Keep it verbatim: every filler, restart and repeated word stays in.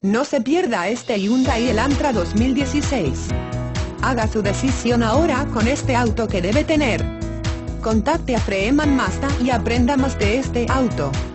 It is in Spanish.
No se pierda este Hyundai Elantra dos mil dieciséis. Haga su decisión ahora con este auto que debe tener. Contacte a Freeman Mazda y aprenda más de este auto.